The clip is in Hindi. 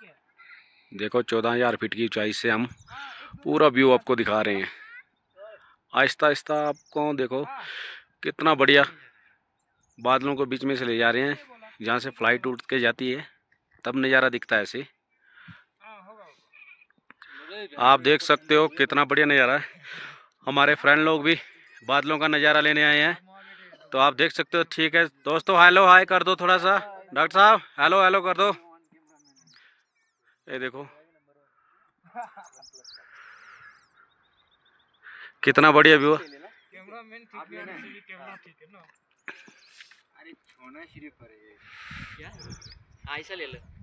देखो 14,000 फीट की ऊंचाई से हम पूरा व्यू आपको दिखा रहे हैं। आहिस्ता आहिस्ता आपको देखो कितना बढ़िया बादलों को बीच में से ले जा रहे हैं। जहाँ से फ्लाइट उड़ के जाती है तब नज़ारा दिखता है ऐसे। आप देख सकते हो कितना बढ़िया नज़ारा है। हमारे फ्रेंड लोग भी बादलों का नज़ारा लेने आए हैं, तो आप देख सकते हो। ठीक है दोस्तों, हेलो हाय कर दो थोड़ा सा। डॉक्टर साहब हेलो हेलो कर दो। ये देखो कितना बढ़िया व्यू है। कैमरामैन ठीक है, कैमरा ठीक है ना। अरे छोड़ना सिर्फ पर है क्या, ऐसा ले लो।